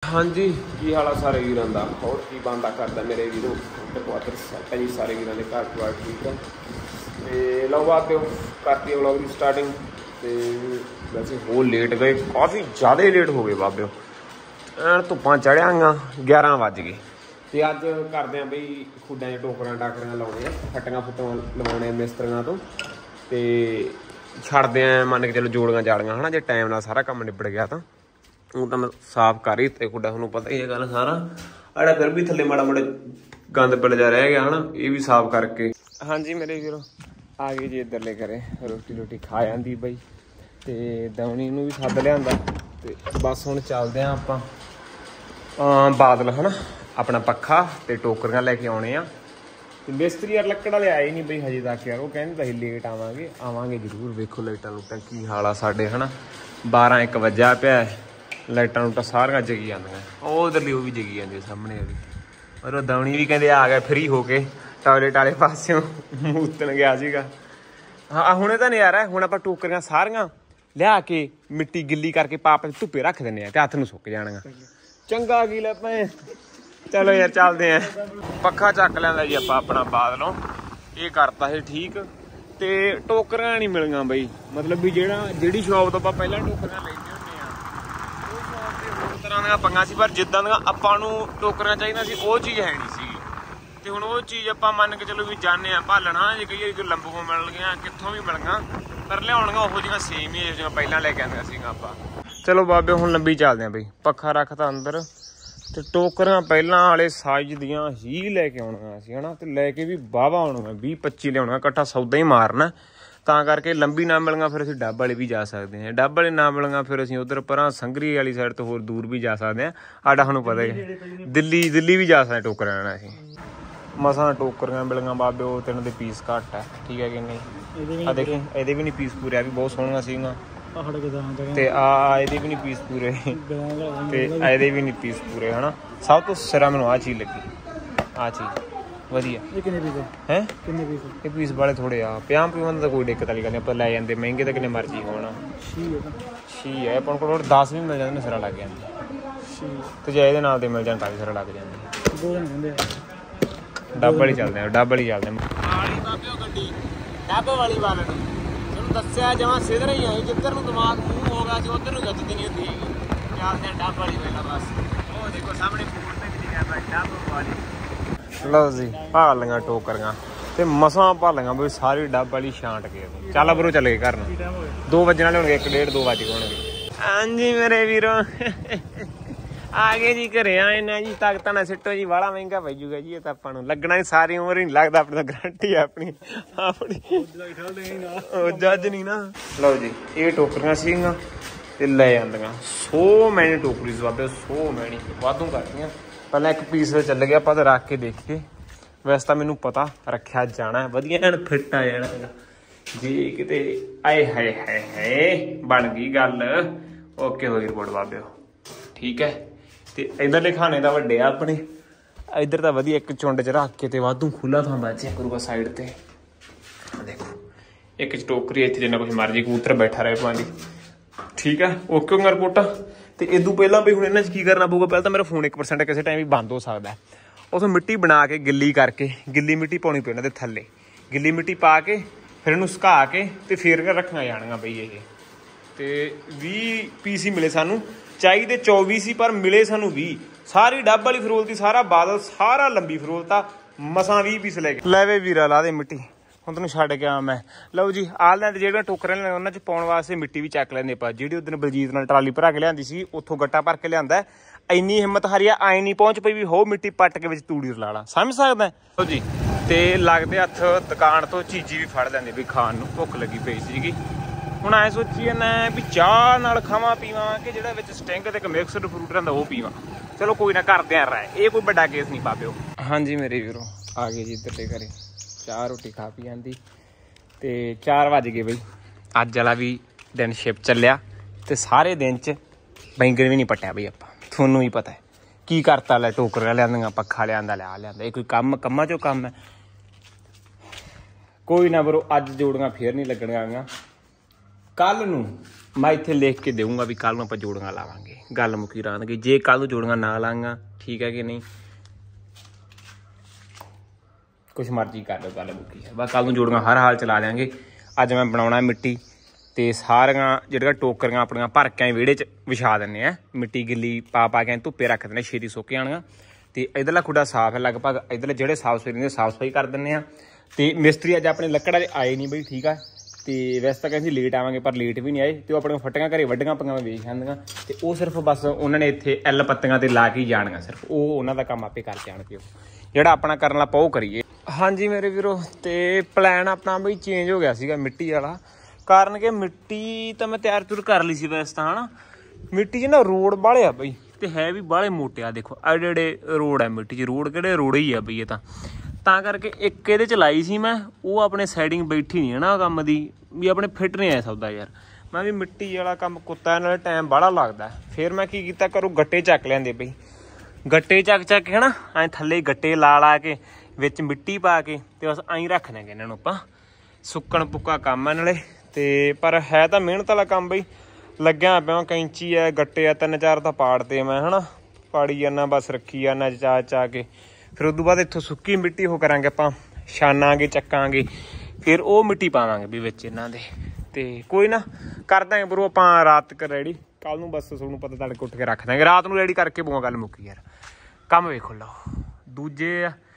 हाँ जी की हाल है सारे वीरों का और की बनता करता मेरे वीरों टकवातर सैट है जी सारे वीरों के घर परिवार ठीक है तो लो बात करती है व्लॉग की स्टार्टिंग तो वैसे हो लेट गए काफ़ी ज़्यादा ही लेट हो गए बाबे धुप्पां चढ़िया 11 बज गए तो अज करते हैं बई खुडा टोकरियां टाकरियां लाने फट्टियां फुट्टियां लवाने मिस्त्रियों तो छड़ते हैं मन के चलो जोड़ियां जाड़ियां है ना जो टाइम नाल सारा काम निबड़ गया तो हूँ तो मैं साफ कर ही ते खुडा थोनों पता ही है गल सारा अड़ा फिर भी थले माड़ा माड़ा गंद पिल जा रह गया है ना ये भी साफ करके। हाँ जी मेरे वीरो आ गए जी इधरले घरे रोटी रोटी खा जाती बई तो दौनी नूं भी सद लिया तो बस हुण चलते हैं आपां बादल है ना अपना पक्खा तो टोकरियां लैके आने आ तो मिस्त्री यार लक्कड़ वाले आए नहीं बई हजे तक यार वो कहते असीं लेट आवांगे जरूर। वेखो लाइटां लूटां की हाल आ साडे है ना 12-1 वजा पिया लाइटां लूटां सारियां जगी जांदियां उधरली वो भी जगी जांदी सामने भी और दौनी भी कहते आ गया फ्री होके टॉयलेट वाले पासों मूतन गया सीगा। हाँ हुणे तो नज़ारा हुण आपां टोकरियां सारियां लिया के मिट्टी गिल्ली करके पाप धुप्पे रख दिंदे आ ते हत्थ नूं सुक जाणियां चंगा की लै भैं। चलो यार चलते हैं पक्खा चक लिया जी आप अपना बादलों ये करता है ठीक तो टोकरियां नहीं मिलियां बई मतलब भी जिहड़ी शॉप तो आप पहला टोकरियां लैंदे हुंदे आ वो शॉप ते होर तरह दियां पंगां सी पर जिद्दां दियां आपां नूं टोकरियां चाहीदियां सी वो चीज़ है नहीं सी ते हुण वो चीज़ आपां मन के चलो भी जाने भालना जे कई वारी लंबों मिल गईयां कित्थों भी मिल गईयां पर लियाउणियां ओहो जिहियां सेम ही जिहियां पहलां लैके आंदियां सीगां आपां। चलो बाबे हुण लंबी चलदे आं बई पक्खा रखता अंदर तो टोकरियां पहलां वाले साइज दियां ही लैके आउणियां सी है ना तो लैके भी वाहवा आउणियां 20-25 लियाउणियां इकट्ठा सौदा ही मारना तां करके लंबी ना मिलियां फिर असीं डब वाले भी जा सकते हैं डब वाले ना मिलियां फिर असीं उधर परां संघरी वाली साइड तो होर दूर भी जा सकते हैं आडा सानूं पता है दिल्ली भी जा सकते टोकरियां नाल असीं मसां टोकरियां मिलियां बाबे वो 3 दे पीस घट है ठीक है कि नहीं आ देखें ਇਹਦੇ भी नहीं पीस पूरे आ भी बहुत सोहणियां सीगियां ते ਇਹਦੇ भी नहीं पीस पूरे ते ਇਹਦੇ भी नहीं पीस पूरे है ना सब तो सिरा मैनूं आ चीज़ लगी आ चीज़ वधिया है ये पीस वाले थोड़े आ 50 तो कोई दिक्कत वाली गल नहीं आपां लै जांदे महंगे तो किन्ने मर्जी होण छी है अपन कोल 10 भी मिल जांदे सिरा लग जांदी ते जे ਇਹਦੇ नाल दे मिल जाण तां सिरा लग जांदी डब वाली चलदे डब वाली चलदे वाली बाबे गड्डी डब वाली वाले तैनूं दस्सिया जमां सिधर ही आई जिधर नूं दिमाग मूंह हो गया सी उधर नूं जचदी नहीं हुंदी चलदे डब वाली वेला बस वो देखो सामने बोर्ड ते भी लिखिआ पिआ डब वाली। लो जी भालियां टोकरियां ते मसां भालियां बई सारी डब वाली छांट के चल बरो चले घर नूं 2 वजण वाले होणगे 1-1.5 2 वज गए होणगे। हाँ जी मेरे वीरों आ गए जी घरे आए ना जी ताकत ना सिटो जी बड़ा महंगा पै जूगा जी ये तो आपां नूं लगना ही सारी उम्र ही नहीं लगता अपनी तो गारंटी है अपनी जज नहीं ना। लो जी ये टोकरियां सीगियां ते लै जांदियां 100 मैनी टोकरी बाबे 100 मैनी वाधू करदियां पहले एक पीस चल गया आपां रख के देखिए वैसे तो मैनूं पता रखा जाना वधिया एन फिट आ जाना जी किते आए हाय हाय हाय बन गई गल ओके हो गई रिपोर्ट बाबे ठीक है। तो इधरले खाने का वड्डे अपने इधर तो वधिया एक चुंड च रख के तो वाधू खुला थां बचिया करूगा साइड ते देखो एक टोकरी इत्थे जिन्ना कुछ मर्जी कबूतर बैठा रहे भाजी ठीक है ओके होगा रिपोर्टा। तो इदू पहला भी हुण इन्हां च की करना पऊगा पहले तो मेरा फोन 1% किसी टाइम भी बंद हो सकता है उस मिट्टी बना के गिल्ली करके गिल्ली मिट्टी पाउणी पई इन्हां दे थल्ले गिल्ली मिट्टी पा के फिर इन्हूं सुका के ते फिर रखना जाणियां बई ये ते 20 पीस ही मिले सानू चाहिए 24 ही पर मिले सानू 20 सारी डब वाली फरोलती सारा बादल सारा लंबी फरोलता मसां 20 पीस लैके लै वे वीरा ला दे मिट्टी हुण तैनूं छड्ड के आवां मैं। लो जी आ लैंदे ਜਿਹੜੀਆਂ ਟੋਕਰਾਂ ਨੇ ਉਹਨਾਂ 'ਚ ਪਾਉਣ ਵਾਸਤੇ ਮਿੱਟੀ ਵੀ ਚੱਕ ਲੈਂਦੇ ਆਪਾਂ ਜਿਹੜੀ ਉਦੋਂ ਬਲਜੀਤ ਨਾਲ ਟਰਾਲੀ ਭਰਾ ਕੇ ਲਿਆਂਦੀ ਸੀ ਉੱਥੋਂ ਗੱਟਾ ਭਰ ਕੇ ਲਿਆਂਦਾ ਇੰਨੀ ਹਿੰਮਤ ਹਰੀਆ ਆਏ ਨਹੀਂ ਪਹੁੰਚ ਪਈ ਵੀ ਹੋ ਮਿੱਟੀ ਪੱਟ ਕੇ ਵਿੱਚ ਤੂੜੀ ਰਲਾ ਲਾ ਸਮਝ ਸਕਦਾ। ਲਓ ਜੀ ਤੇ ਲੱਗਦੇ ਹੱਥ ਦੁਕਾਨ ਤੋਂ ਚੀਜ਼ੀ ਵੀ ਫੜ ਲੈਂਦੇ ਵੀ ਖਾਣ ਨੂੰ ਭੁੱਖ ਲੱਗੀ ਪਈ ਸੀਗੀ ਹੁਣ ਐ ਸੋਚੀ ਜਾਂਦਾ ਵੀ ਚਾਹ ਨਾਲ ਖਾਵਾਂ ਪੀਵਾਂ ਕਿ ਜਿਹੜਾ ਵਿੱਚ ਸਟਿੰਗ ਤੇ ਇੱਕ ਮਿਕਸਡ ਫਰੂਟ ਰਹਿੰਦਾ ਉਹ ਪੀਵਾਂ ਚਲੋ ਕੋਈ ਨਾ ਕਰਦੇ ਆ ਰਾਏ ਇਹ ਕੋਈ ਵੱਡਾ ਕੇਸ ਨਹੀਂ ਪਾਪਿਓ। ਹਾਂਜੀ ਮੇਰੇ ਵੀਰੋ ਆ ਗਏ ਜੀ ਇੱਧਰਲੇ ਘਰੇ ਚਾਹ ਰੋਟੀ ਖਾ ਪੀ ਜਾਂਦੀ ਤੇ 4 ਵਜ ਗਏ ਬਈ ਅੱਜ ਵਾਲਾ ਵੀ ਦਿਨ ਸ਼ਿਪ ਚੱਲਿਆ ਤੇ ਸਾਰੇ ਦਿਨ 'ਚ ਬੈਂਗਣ ਵੀ ਨਹੀਂ ਪੱਟਿਆ ਬਈ ਆਪਾਂ ਤੁਹਾਨੂੰ ਵੀ ਪਤਾ ਹੈ ਕੀ ਕਰਤਾ ਲੈ ਟੋਕਰੀਆਂ ਲਿਆਂਦੀਆਂ ਪੱਖਾ ਲਿਆਂਦਾ ਲਿਆਂਦਾ ਇਹ ਕੋਈ ਕੰਮਾਂ 'ਚੋਂ ਕੰਮ ਹੈ ਕੋਈ ਨਾ ਬਰੋ ਅੱਜ ਜੋੜੀਆਂ ਫੇਰ ਨਹੀਂ ਲੱਗਣੀਆਂ ਕਲ ਨੂੰ मैं इत्थे लिख के दूंगा भी कल नूं आपां जोड़ियां लावांगे, गल मुक्की रांदगी। जे कल नूं जोड़ियां ना लांगा ठीक है कि नहीं, कुछ मर्जी कर लो, गल मुक्की है। बस कल नूं जोड़ियां हर हाल च ला देंगे। अज मैं बनाउणा मिट्टी ते सारियां जिहड़ियां टोकरियां अपणियां भर के विहड़े च विछा दिंदे आ, मिट्टी गिल्ली पा के धुप्पे रख दिंदे, छेती सुक जाणियां। ते इधरला खुड्डा साफ है लगभग, इधरले जिहड़े साफ सफाई साफ सफाई कर दिंदे आ। ते मिस्त्री अज अपने लक्कड़ आए नहीं बई, ठीक है। तो वैसे तो कहते लेट आवांगे पर लेट भी नहीं आए। तो अपने फट्टियां घरे वड्डियां पईयां मैं वेख आंदियां, ते वो सिर्फ बस उन्होंने इत्थे एल पत्तियां ते ला के जाणियां, सिर्फ वो उन्हां दा काम आपे कर जाणगे। जिहड़ा अपना करन वाला पाओ करिए। हाँ जी मेरे वीरो, ते प्लैन अपना बई चेंज हो गया सीगा मिट्टी वाला, कारण कि मिट्टी तो मैं तैयार तुर कर ली सी वैसे तो, है ना। मिट्टी च ना रोड बाले आ बई, ते है भी बाले मोटे आ। देखो एडे एडे रोड है मिट्टी च, रोड किहड़े रोड ही आ बई ये तां करके एक इहदे च लाई सी मैं, वो अपने सैडिंग बैठी नहीं है ना काम दी, भी अपने फिट नहीं आया सौदा यार। मैं भी मिट्टी वाला काम कुत्ता नाले टाइम बड़ा लगदा। फिर मैं की कीता, करूँ गट्टे चक लिआंदे बई, गट्टे चक है ना, ऐ थल्ले गट्टे ला के विच मिट्टी पा के ते बस ऐं रख देंगे इन्हां नूं आपां। सुक्कण पुक्का काम है नाले, ते पर है तो मेहनत वाला काम बई। लग्या पिया कैंची है, गट्टे आ, 3-4 तो पाड़ते मैं, है ना, पाड़ी जाना बस, रखी जाना चा के। फिर उस बाद इत्थों सुक्की मिट्टी हो करांगे आपां, छानांगे चक्कांगे, फिर वो मिट्टी पावांगे भी विच इन्हां दे। ते कोई ना कर देंगे बरो आपां रात तक रेडी, कल नूं बस तुहानूं पता तड़के उठ के रख देंगे, रात नूं रेडी करके बोआं, गल मुक्की यार। काम वेखो लो, दूजे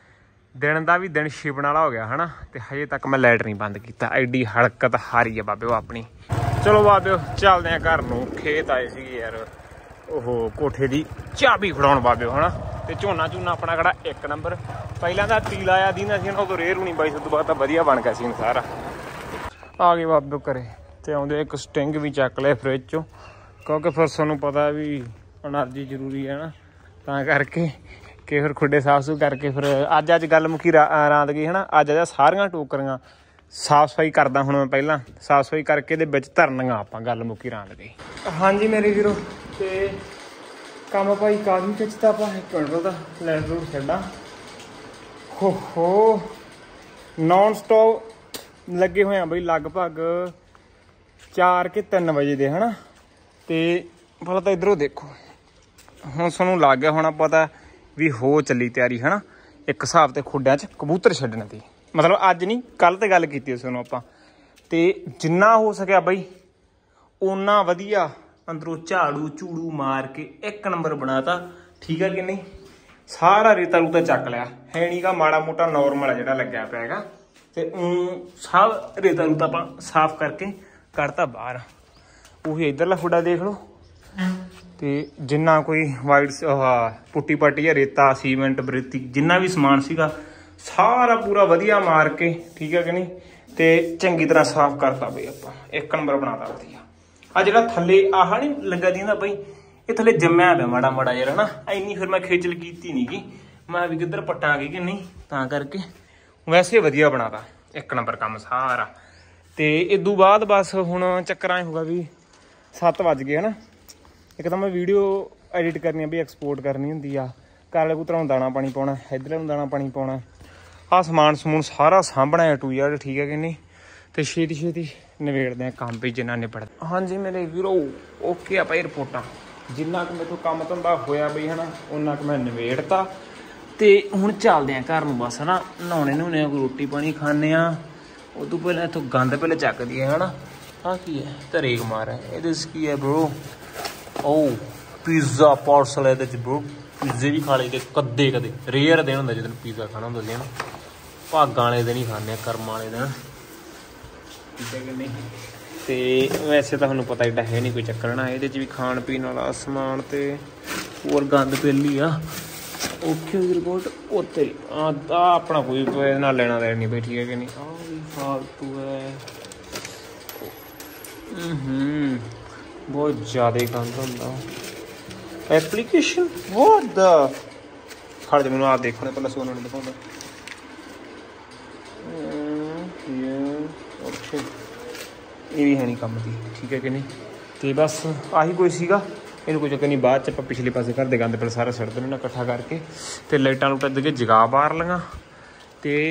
दिन का भी दिन छिपण वाला हो गया, है ना। ते हजे तक मैं लाइट नहीं बंद किया, एड्डी हड़कत हारी है बाबे अपनी। चलो बाबे चलते हैं घर नूं, खेत आए सी यार, ओहो कोठे की चाबी फड़ाउण बाबे, है ना। ते झोना झूना अपना खड़ा एक नंबर, पहला तो पीला आ दीना सी, उदों रेह रूणी बाई, उस बाद वधिया बन गया सीन सारा। आ गए बाबे घरे, ते आउंदे एक स्टिंग भी चक लिया फ्रिज चों, क्योंकि फिर तुहानूं पता भी एनर्जी जरूरी है ना, तां करके कि फिर खुड्डे साफ सूफ करके फिर अज गल मुक्की रांदगी, है ना। अज सारियां टोकरियां साफ सफाई करदा हुण मैं, पहलां साफ सफाई करके दे विच धरनियां आपां, गल मुक्की रांदगी। हाँ जी मेरे वीरो, ते काम भाई काफी खिचता आपां, एक मिनट दा लैंड रूट छड्डां। हो नॉन स्टॉप लगे हुए हैं बई, लगभग 4 के 3 बजे दे, है ना। ते भला तो इधरों देखो, हुण तुहानूं लग गया होना पता भी हो चली तैयारी, है ना। एक हिसाब ते खुड्डियां च कबूतर छड्डण दी, मतलब अज नहीं कल तो गल कीती तुहानूं आपां। ते जिन्ना हो सकिया बई उन्ना वधिया अंदरों झाड़ू झूड़ू मार के एक नंबर बनाता, ठीक है कि नहीं। सारा रेता रूता चक लिया है, नहीं का माड़ा मोटा नॉर्मल है जिहड़ा लग्या पिया हैगा, ते सब रेता रूता आपां साफ करके कढ़ता बाहर। उही इधरला खुड्डा देख लो, ते जिन्ना कोई वाइट पुट्टी पट्टी है, रेता सीमेंट बरेती जिन्ना भी समान सीगा सारा पूरा वधिया मार के, ठीक है कि नहीं। ते चंगी तरह साफ करता बई आपां, एक नंबर बनाता वधिया। आ जिहड़ा थल्ले आह नहीं लग्गा दिंदा बई, ये थल्ले जम्मिया पिया माड़ा माड़ा यार, है ना। इन्नी फिर मैं खेचल कीती नहीं गी, मैं भी किधर पट्टांगे कि नहीं, तां करके वैसे वधिया बनाता, एक नंबर काम सारा। ते इदू बाद बस हुण चक्कर आए होगा भी 7 वज गए, है ना। एक तो मैं वीडियो एडिट करनी भी एक्सपोर्ट करनी होंदी आ, काले कबूतरां नूं दाना पानी पाउणा, इधर नूं दाना पानी पाउणा, आ समान समून सारा सामभना है टू यार, ठीक है कि नहीं। तो छेती छेती नवेड़दे काम भी जिन्ना निपड़। हाँ जी मेरे वीरो ओके आ भाई, रिपोर्टां जिन्ना कि मेरे काम धंधा होया बई, है ना, उन्ना कि मैं नवेड़ता। तो हुण चलदे हैं घर नूं बस, है ना। नहाने नहूने कोई रोटी पानी खाने, उस तो पहले इत्थों गंद पहले चक दिए, है ना। हाँ की है धरे मार है ये की है ब्रो, ओ पिज़्ज़ा पार्सल है ब्रो, पिज़्ज़े भी खा लेते कदे कदे, रेयर दिन होंगे जिस दिन पिज़्ज़ा खाना होंगे, है ना। भागां वाले दिन ही खाने, कर्म वाले दिन, ठीक है कि नहीं। तो वैसे तो तुहानूं पता एडा है नहीं कोई चक्कर ना, ये भी खाण पीण वाला समान तो होर गंद पेली आ। ओके रिपोर्ट उत्ते अपना कोई ना लेना देना नहीं भाई, ठीक है कि नहीं। आ भी फालतू है, बहुत ज़्यादा गंद होंदा। एप्लीकेशन व्हाट द खड़ जा, मैनूं आप देखने पहले सोना नहीं दिखाउंदा। ये भी है नहीं काम की, ठीक है कि नहीं। तो बस आही कोई सीगा, इन्हूं कोई चक्कर नहीं। बाद च पिछले पासे घर के गंद पहले सारा सड़ देना इकट्ठा करके, तो लाइटां लूटां दे जगा बार लियां, तो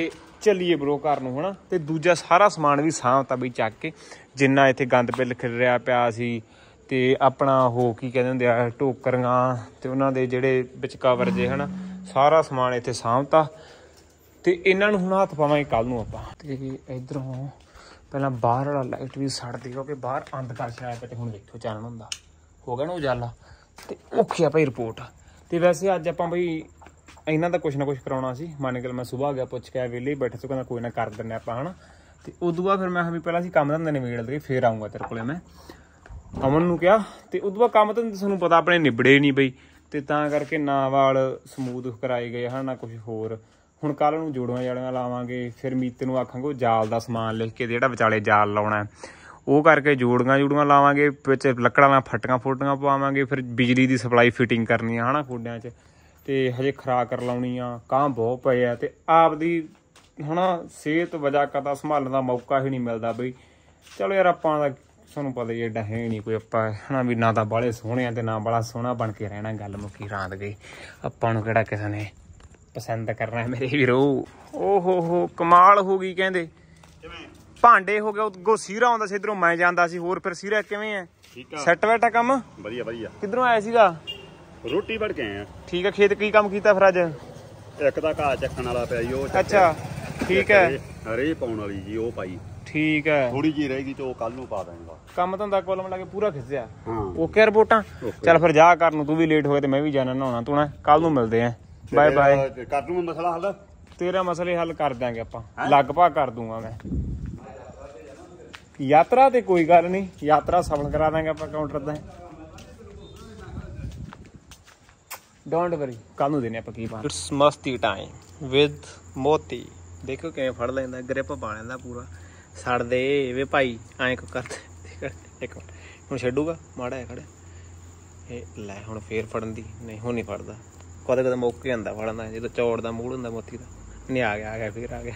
ਚੱਲੀਏ ਬਰੋ ਘਰ ਨੂੰ ਹਨਾ। ਤੇ ਦੂਜਾ ਸਾਰਾ ਸਮਾਨ ਵੀ ਸਾਂਭਤਾ ਬਈ ਚੱਕ ਕੇ, ਜਿੰਨਾ ਇੱਥੇ ਗੰਦ ਪਿੱਲ ਖਿਲਰਿਆ ਪਿਆ ਸੀ। ਤੇ ਆਪਣਾ ਉਹ ਕੀ ਕਹਿੰਦੇ ਹੁੰਦੇ ਆ ਟੋਕਰੀਆਂ ਤੇ ਉਹਨਾਂ ਦੇ ਜਿਹੜੇ ਵਿੱਚ ਕਵਰ ਜੇ ਹਨਾ, ਸਾਰਾ ਸਮਾਨ ਇੱਥੇ ਸਾਂਭਤਾ। ਤੇ ਇਹਨਾਂ ਨੂੰ ਹੁਣ ਹੱਥ ਪਾਵਾਂਗੇ ਕੱਲ ਨੂੰ ਆਪਾਂ। ਤੇ ਇਧਰੋਂ ਪਹਿਲਾਂ ਬਾਹਰ ਵਾਲਾ ਲਾਈਟ ਵੀ ਸੜਦੀ, ਕਿਉਂਕਿ ਬਾਹਰ ਅੰਧਕਾਰ ਛਾਇਆ ਪਿਆ ਤੇ ਹੁਣ ਵੇਖੋ ਚਾਨਣ ਹੁੰਦਾ ਹੋ ਗਿਆ ਨਾ ਉਜਾਲਾ। ਤੇ ਔਖੀ ਆ ਭਾਈ ਰਿਪੋਰਟ। ਤੇ ਵੈਸੇ ਅੱਜ ਆਪਾਂ ਬਈ ਇਹਨਾਂ ਦਾ ਕੁਛ ਨਾ ਕੁਛ ਕਰਾਉਣਾ ਸੀ। ਮੰਨ ਕੇ ਮੈਂ ਸੁਬਾਹ ਗਿਆ ਪੁੱਛ ਕੇ ਆਇਆ, ਵਿਹਲੇ ਬੈਠੇ ਸੀ, ਕਹਿੰਦਾ ਕੋਈ ਨਾ ਕਰ ਦਿੰਦੇ ਆਪਾਂ ਹਨਾ। ਤੇ ਉਦੋਂ ਬਾਅਦ ਫਿਰ ਮੈਂ ਵੀ ਪਹਿਲਾਂ ਅਸੀਂ ਕੰਮ ਧੰਦੇ ਨਿਬੇੜ ਲਈਏ ਫਿਰ ਆਊਂਗਾ ਤੇਰੇ ਕੋਲੇ। ਮੈਂ ਅਮਨ ਨੂੰ ਕਿਹਾ ਤੇ ਉਦੋਂ ਬਾਅਦ ਕੰਮ ਧੰਦੇ ਤੁਹਾਨੂੰ ਪਤਾ ਆਪਣੇ ਨਿਬੜੇ ਨਹੀਂ ਬਈ, ਤੇ ਤਾਂ ਕਰਕੇ ਨਾ ਵਾਲ ਸਮੂਥ ਕਰਾਏ ਗਏ ਹਨ ਨਾ ਕੁਛ ਹੋਰ। ਹੁਣ ਕੱਲ੍ਹ ਨੂੰ ਜੋੜੀਆਂ ਜਾੜੀਆਂ ਲਾਵਾਂਗੇ, ਫਿਰ ਮੀਤੇ ਨੂੰ ਆਖਾਂਗੇ ਉਹ ਜਾਲ ਦਾ ਸਮਾਨ ਲਿਖ ਕੇ ਜਿਹੜਾ ਵਿਚਾਲੇ ਜਾਲ ਲਾਉਣਾ ਉਹ ਕਰਕੇ ਜੋੜੀਆਂ ਲਾਵਾਂਗੇ, ਵਿੱਚ ਲੱਕੜਾਂ ਨਾਲ ਫੱਟੀਆਂ ਫੋਟੀਆਂ ਪਵਾਵਾਂਗੇ, ਫਿਰ ਬਿਜਲੀ ਦੀ ਸਪਲਾਈ ਫਿਟਿੰਗ ਕਰਨੀ ਆ ਹੈ ਨਾ ਖੋਡਿਆਂ 'ਚ। ਤੇ ਹਜੇ ਖੁਰਾਕ ਲਾਉਣੀ ਆ, ਕਾਂ ਬਹੁਤ ਪਏ ਆ, ਤੇ ਆਪਦੀ ਹੈ ਨਾ ਸਿਹਤ ਵਜ੍ਹਾ ਕਦਾ ਸੰਭਾਲਣ ਦਾ ਮੌਕਾ ਹੀ ਨਹੀਂ ਮਿਲਦਾ ਬਈ। ਚਲੋ ਯਾਰ ਆਪਾਂ ਦਾ ਤੁਹਾਨੂੰ ਪਤਾ ਹੀ ਐਡਾ ਹੈ ਨਹੀਂ ਕੋਈ ਆਪਾਂ ਹੈ ਨਾ ਵੀ, ਨਾ ਤਾਂ ਬਾਹਲੇ ਸੋਹਣੇ ਆ ਤੇ ਨਾ ਬਾਹਲਾ ਸੋਹਣਾ ਬਣ ਕੇ ਰਹਿਣਾ। ਗੱਲ ਮੁੱਕੀ ਰਾਂਦ ਗਈ। ਆਪਾਂ ਨੂੰ ਕਿਹੜਾ ਕਿਸੇ ਨੇ ਪਸੰਦ ਕਰਨਾ ਮੇਰੇ ਵੀਰੋ। ਓ ਹੋ ਕਮਾਲ ਹੋ ਗਈ। ਕਹਿੰਦੇ ਭਾਂਡੇ ਹੋ ਗਿਆ, ਅੱਗੋਂ ਸੀਰਾ ਆਉਂਦਾ ਸੀ ਇੱਧਰੋਂ ਮੈਂ ਜਾਂਦਾ ਸੀ। ਹੋਰ ਫਿਰ ਸੀਰਾ ਕਿਵੇਂ ਹੈ? ਸੈੱਟ ਬੈਠਾ ਕੰਮ? ਵਧੀਆ ਵਧੀਆ। ਕਿੱਧਰੋਂ ਆਇਆ ਸੀਗਾ? ਰੋਟੀ ਵੜ ਕੇ ਆਏ ਆ। ਠੀਕ ਹੈ। ਖੇਤ ਕੀ ਕੰਮ ਕੀਤਾ ਫਿਰ ਅੱਜ? ਇੱਕ ਤਾਂ ਘਾਹ ਚੱਕਣ ਵਾਲਾ ਪਿਆ ਜੀ, ਉਹ ਅੱਛਾ ਠੀਕ ਹੈ। ਰੇ ਪਾਉਣ ਵਾਲੀ ਜੀ ਉਹ ਪਾਈ। ਠੀਕ ਹੈ। ਥੋੜੀ ਜਿਹੀ ਰਹੇਗੀ ਤੇ ਉਹ ਕੱਲ ਨੂੰ ਪਾ ਦਾਂਗਾ। ਕੰਮ ਧੰਦਾ ਕੋਲ ਮਿਲਾ ਕੇ ਪੂਰਾ ਖਿੱਚਿਆ। ਹਾਂ ਓਕੇ ਰਿਪੋਰਟਾਂ। ਚੱਲ ਫਿਰ ਜਾ ਕਰਨ ਨੂੰ, ਤੂੰ ਵੀ ਲੇਟ ਹੋਇਆ ਤੇ ਮੈਂ ਵੀ ਜਾਣਾ ਨਹਾਉਣਾ ਧੋਣਾ। ਕੱਲ ਨੂੰ ਮਿਲਦੇ ਆ। Bye bye. ਕਰ ਦੂੰਗਾ ਮਸਲਾ ਹੱਲ। ਤੇਰਾ ਮਸਲੇ ਹੱਲ ਕਰ ਦਿਆਂਗੇ ਆਪਾਂ, ਲਗਭਗ ਕਰ ਦੂੰਗਾ ਮੈਂ। ਯਾਤਰਾ ਤੇ ਕੋਈ ਗੱਲ ਨਹੀਂ, ਯਾਤਰਾ ਸਫਲ ਕਰਾ ਦਾਂਗੇ ਆਪਾਂ ਕਾਊਂਟਰ ਦਾ। ਡੋਂਟ ਵਰੀ, ਕੱਲ ਨੂੰ ਦੇਣੇ ਆਪਾਂ ਕੀ ਪਾ। ਇਟਸ ਮਸਤੀ ਟਾਈਮ ਵਿਦ ਮੋਤੀ। ਦੇਖੋ ਕਿਵੇਂ ਫੜ ਲੈਂਦਾ, ਗ੍ਰਿਪ ਪਾ ਲੈਂਦਾ ਪੂਰਾ। ਸੜਦੇ ਵੇ ਭਾਈ ਐਂ ਕੋ ਕਰਦੇ। ਇੱਕ ਮਿੰਟ ਹੁਣ ਛੱਡੂਗਾ ਮਾੜਾ ਜਿਹਾ ਖੜੇ। ਇਹ ਲੈ ਹੁਣ ਫੇਰ ਫੜਨ ਦੀ ਨਹੀਂ, ਹੁਣ ਨਹੀਂ ਫੜਦਾ। ਕਦੇ ਕਦੇ ਮੌਕੇ ਆਉਂਦਾ ਫੜਨ ਦਾ, ਜਦੋਂ ਚੌੜ ਦਾ ਮੂਡ ਹੁੰਦਾ ਮੋਤੀ ਦਾ। ਨਹੀਂ ਆ ਗਿਆ ਫੇਰ ਆ ਗਿਆ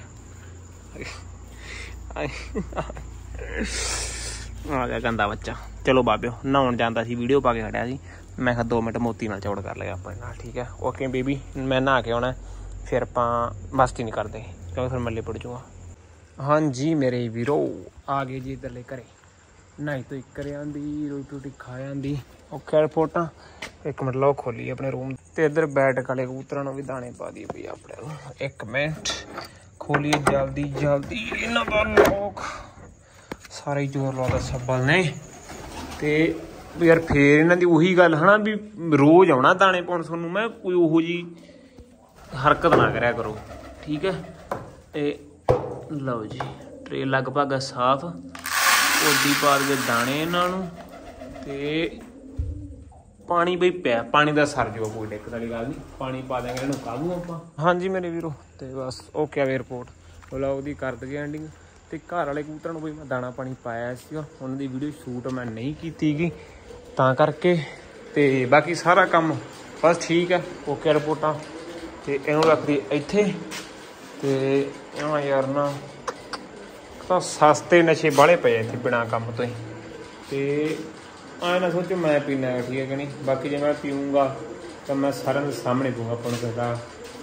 ਗੰਦਾ ਬੱਚਾ। ਚਲੋ ਬਾਬਿਓ ਨਹਾਉਣ ਜਾਂਦਾ ਸੀ, ਵੀਡੀਓ ਪਾ ਕੇ ਖੜਿਆ ਸੀ। ਮੈਂ ਕਿਹਾ 2 ਮਿੰਟ ਮੋਤੀ ਨਾਲ ਚੌੜ ਕਰ ਲਿਆ ਆਪਣੇ ਨਾਲ। ਠੀਕ ਹੈ ਓਕੇ ਬੇਬੀ, ਮੈਂ ਨਹਾ ਕੇ ਆਉਣਾ ਫਿਰ ਆਪਾਂ ਮਸਤੀ ਨਹੀਂ ਕਰਦੇ ਕਿਉਂਕਿ ਫਿਰ ਮੱਲੇ ਪੜ ਜੂਗਾ। ਹਾਂਜੀ ਮੇਰੇ ਵੀਰੋ ਆ ਗਏ ਜੀ ਇੱਧਰਲੇ ਘਰੇ। ਨਹਾਈ ਤੋਂ ਇੱਕ ਘਰੇ ਆਂਦੀ, ਰੋਟੀ ਰੋਟੀ ਖਾ ਜਾਂਦੀ। ਓਕੇ ਰਿਪੋਰਟਾਂ। ਇੱਕ ਮਿੰਟ ਲਓ ਖੋਲੀ ਆਪਣੇ ਰੂਮ ਤੇ ਇੱਧਰ ਬੈਠ ਵਾਲੇ ਕਬੂਤਰਾਂ ਨੂੰ ਵੀ ਦਾਣੇ ਪਾ ਦਈਏ ਬਈ ਆਪਣੇ ਨੂੰ। ਇੱਕ ਮਿੰਟ ਖੋਲੀਏ ਜਲਦੀ ਜਲਦੀ ਇਹਨਾਂ ਦਾ ਲੋਕ। ਸਾਰੇ ਜ਼ੋਰ ਲਾਉਂਦਾ ਸੱਬਲ ਨੇ। ਤੇ ਯਾਰ ਫੇਰ ਇਹਨਾਂ ਦੀ ਉਹੀ ਗੱਲ ਹੈ ਨਾ ਵੀ ਰੋਜ਼ ਆਉਣਾ ਦਾਣੇ ਪਾਉਣ ਤੁਹਾਨੂੰ ਮੈਂ। ਕੋਈ ਉਹੋ ਜਿਹੀ ਹਰਕਤ ਨਾ ਕਰਿਆ ਕਰੋ ਠੀਕ ਹੈ। ਤੇ ਲਓ ਜੀ ਟਰੇ ਲਗਭਗ ਸਾਫ਼। ਉਹਦੀ ਪਾ ਕੇ ਦਾਣੇ ਇਹਨਾਂ ਨੂੰ ਤੇ ਪਾਣੀ ਬਈ ਪਿਆ। ਪਾਣੀ ਦਾ ਸਰ ਜੂਗਾ, ਕੋਈ ਦਿੱਕਤ ਵਾਲੀ ਗੱਲ ਨਹੀਂ। ਪਾਣੀ ਪਾ ਦਿਆਂਗੇ ਇਹਨੂੰ ਕੱਲ੍ਹ ਨੂੰ ਆਪਾਂ। ਹਾਂਜੀ ਮੇਰੇ ਵੀਰੋ ਤੇ ਬਸ ਓਕੇ ਆ ਰਿਪੋਰਟ। ਵਲੋਗ ਦੀ ਕਰ ਦਈਏ ਐਂਡਿੰਗ। ਤੇ ਘਰ ਵਾਲੇ ਕਬੂਤਰਾਂ ਨੂੰ ਬਈ ਮੈਂ ਦਾਣਾ ਪਾਣੀ ਪਾਇਆ ਸੀਗਾ। ਉਹਨਾਂ ਦੀ ਵੀਡੀਓ ਸ਼ੂਟ ਮੈਂ ਨਹੀਂ ਕੀਤੀ ਗੀ ਤਾਂ ਕਰਕੇ। ਤੇ ਬਾਕੀ ਸਾਰਾ ਕੰਮ ਬਸ ਠੀਕ ਹੈ ਓਕੇ ਰਿਪੋਰਟਾਂ। ਤੇ ਇਹਨੂੰ ਰੱਖਦੀ ਇੱਥੇ। ਤੇ ਯਾਰ ਨਾ ਤਾਂ ਸਸਤੇ ਨਸ਼ੇ ਬਾਹਲੇ ਪਏ ਇੱਥੇ ਬਿਨਾਂ ਕੰਮ ਤੋਂ ਹੀ। ਤੇ ਐਂ ਨਾ ਸੋਚੋ ਮੈਂ ਪੀਣਾ ਠੀਕ ਹੈ ਕਿ ਨਹੀਂ। ਬਾਕੀ ਜੇ ਮੈਂ ਪੀਊਂਗਾ ਤਾਂ ਮੈਂ ਸਾਰਿਆਂ ਦੇ ਸਾਹਮਣੇ ਪੀਊਂਗਾ, ਆਪਾਂ ਨੂੰ ਕਹਿੰਦਾ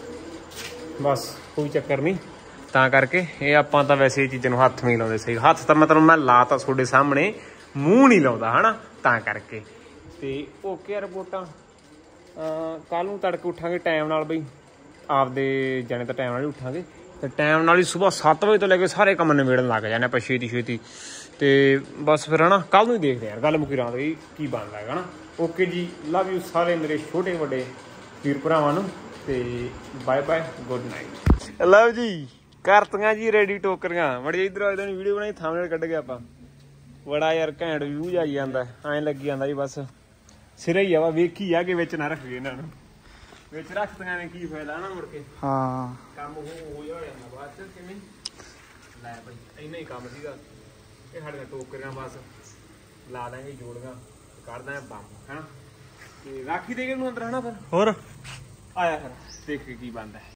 ਬਸ ਕੋਈ ਚੱਕਰ ਨਹੀਂ। ਤਾਂ ਕਰਕੇ ਇਹ ਆਪਾਂ ਤਾਂ ਵੈਸੇ ਇਹ ਚੀਜ਼ਾਂ ਨੂੰ ਹੱਥ ਨਹੀਂ ਲਾਉਂਦੇ। ਸਹੀ ਹੱਥ ਤਾਂ ਮਤਲਬ ਮੈਂ ਲਾ ਤਾ ਤੁਹਾਡੇ ਸਾਹਮਣੇ, ਮੂੰਹ ਨਹੀਂ ਲਾਉਂਦਾ ਹੈ ਨਾ ਤਾਂ ਕਰਕੇ। ਤੇ ਓਕੇ ਰਿਪੋਰਟਾਂ। ਕੱਲ੍ਹ ਨੂੰ ਤੜਕੇ ਉੱਠਾਂਗੇ ਟਾਈਮ ਨਾਲ ਬਈ, ਆਪਦੇ ਜਾਣੇ ਤਾਂ ਟਾਈਮ ਨਾਲ ਹੀ ਉੱਠਾਂਗੇ। ਤੇ ਟਾਈਮ ਨਾਲ ਹੀ ਸੁਬਾਹ 7 ਵਜੇ ਤੋਂ ਲੈ ਕੇ ਸਾਰੇ ਕੰਮ ਨਿਬੇੜਨ ਲੱਗ ਜਾਂਦੇ ਆਪਾਂ ਛੇਤੀ ਛੇਤੀ। ਤੇ ਬਸ ਫਿਰ ਹੈ ਨਾ ਕੱਲ੍ਹ ਨੂੰ ਹੀ ਦੇਖਦੇ ਹਾਂ ਗੱਲ ਮੁੱਕੀ ਰਾਤ ਦੀ ਕੀ ਬਣਦਾ ਹੈਗਾ ਨਾ। ਓਕੇ ਜੀ, ਲਵ ਯੂ ਸਾਰੇ ਮੇਰੇ ਛੋਟੇ ਵੱਡੇ ਵੀਰ ਭਰਾਵਾਂ ਨੂੰ। ਤੇ bye bye, good night. Love ਜੀ ਕਰਤੀਆਂ ਜੀ ਰੈਡੀ ਟੋਕਰੀਆਂ। ਮੜੀ ਇੱਧਰ ਆਏ ਤਾਂ ਵੀਡੀਓ ਬਣਾਈ, ਥੰਬਨੇਲ ਕੱਢ ਗਿਆ ਆਪਾਂ। ਬੜਾ ਯਾਰ ਘੈਂਟ ਵਿਊ ਜਾਈ ਜਾਂਦਾ, ਐਂ ਲੱਗੀ ਜਾਂਦਾ ਜੀ ਬਸ ਸਿਰੇ ਹੀ ਆ ਵਾ। ਵੇਖੀ ਆ ਕਿ ਵਿੱਚ ਨਾ ਰੱਖ ਗਏ ਇਹਨਾਂ ਨੂੰ, ਵਿੱਚ ਰੱਖਦੀਆਂ ਨੇ ਕੀ ਫਾਇਦਾ ਨਾ ਮੁੜ ਕੇ। ਹਾਂ ਕੰਮ ਹੋ ਜਾਂਦਾ ਬਾਅਦ ਚ ਕਿਵੇਂ। ਲੈ ਬਈ ਇੰਨਾ ਹੀ ਕੰਮ ਸੀਗਾ ਇਹ ਸਾਡੀਆਂ ਟੋਕਰੀਆਂ। ਬਸ ਲਾ ਦਾਂਗੇ ਜੋੜੀਆਂ, ਕਰਦਾ ਬੰਬ ਹੈ ਨਾ। ਤੇ ਰਾਖੀ ਦੇ ਕੇ ਨੂੰ ਅੰਦਰ ਹੈ ਨਾ। ਫਿਰ ਹੋਰ ਆਇਆ ਫਿਰ ਦੇਖ ਕੇ ਕੀ ਬਣਦਾ।